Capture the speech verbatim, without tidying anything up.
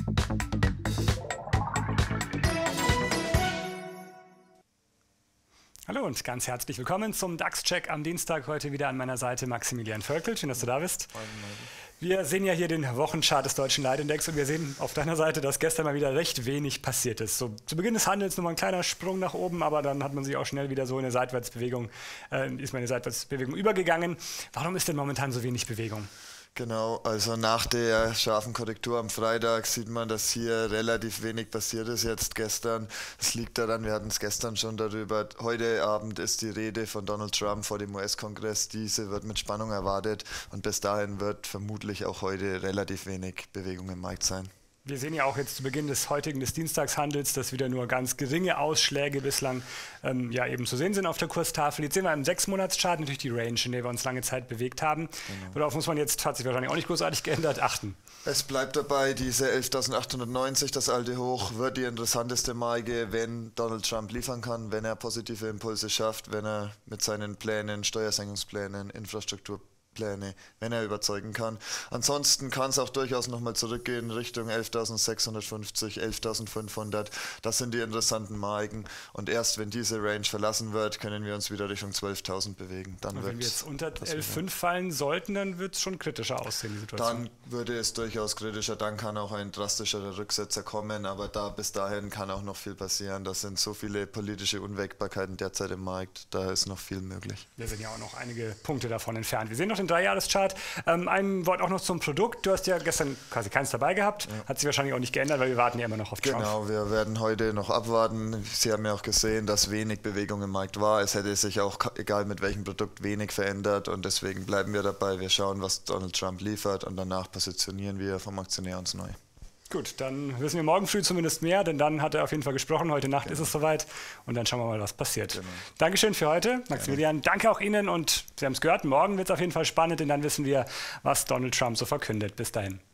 Hallo und ganz herzlich willkommen zum DAX-Check am Dienstag. Heute wieder an meiner Seite Maximilian Völkel. Schön, dass du da bist. Wir sehen ja hier den Wochenchart des deutschen Leitindex und wir sehen auf deiner Seite, dass gestern mal wieder recht wenig passiert ist. So, zu Beginn des Handels nochmal ein kleiner Sprung nach oben, aber dann hat man sich auch schnell wieder so in eine Seitwärtsbewegung, äh, ist man in eine Seitwärtsbewegung übergegangen. Warum ist denn momentan so wenig Bewegung? Genau, also nach der scharfen Korrektur am Freitag sieht man, dass hier relativ wenig passiert ist jetzt gestern. Das liegt daran, wir hatten es gestern schon darüber, heute Abend ist die Rede von Donald Trump vor dem U S-Kongress. Diese wird mit Spannung erwartet und bis dahin wird vermutlich auch heute relativ wenig Bewegung im Markt sein. Wir sehen ja auch jetzt zu Beginn des heutigen des Dienstagshandels, dass wieder nur ganz geringe Ausschläge bislang ähm, ja eben zu sehen sind auf der Kurstafel. Jetzt sehen wir im sechs-Monats-Chart natürlich die Range, in der wir uns lange Zeit bewegt haben. Genau. Worauf muss man jetzt, hat sich wahrscheinlich auch nicht großartig geändert, achten? Es bleibt dabei, diese elftausendachthundertneunzig, das alte Hoch, wird die interessanteste Marke, wenn Donald Trump liefern kann, wenn er positive Impulse schafft, wenn er mit seinen Plänen, Steuersenkungsplänen, Infrastruktur Pläne, wenn er überzeugen kann. Ansonsten kann es auch durchaus nochmal zurückgehen Richtung elftausendsechshundertfünfzig, elftausendfünfhundert. Das sind die interessanten Marken. Und erst wenn diese Range verlassen wird, können wir uns wieder Richtung zwölftausend bewegen. Dann Und wird wenn wir jetzt unter elf Komma fünf fallen sollten, dann wird es schon kritischer aussehen, die Situation. Dann würde es durchaus kritischer, dann kann auch ein drastischerer Rücksetzer kommen, aber da bis dahin kann auch noch viel passieren. Das sind so viele politische Unwägbarkeiten derzeit im Markt, da ist noch viel möglich. Wir sind ja auch noch einige Punkte davon entfernt. Wir sehen noch den Dreijahreschart. Ähm, ein Wort auch noch zum Produkt. Du hast ja gestern quasi keins dabei gehabt. Ja. Hat sich wahrscheinlich auch nicht geändert, weil wir warten ja immer noch auf Trump. Genau, wir werden heute noch abwarten. Sie haben ja auch gesehen, dass wenig Bewegung im Markt war. Es hätte sich auch, egal mit welchem Produkt, wenig verändert und deswegen bleiben wir dabei. Wir schauen, was Donald Trump liefert und danach positionieren wir vom Aktionär uns neu. Gut, dann wissen wir morgen früh zumindest mehr, denn dann hat er auf jeden Fall gesprochen. Heute Nacht genau. ist es soweit und dann schauen wir mal, was passiert. Genau. Dankeschön für heute, Maximilian. Genau. Danke auch Ihnen und Sie haben es gehört, morgen wird es auf jeden Fall spannend, denn dann wissen wir, was Donald Trump so verkündet. Bis dahin.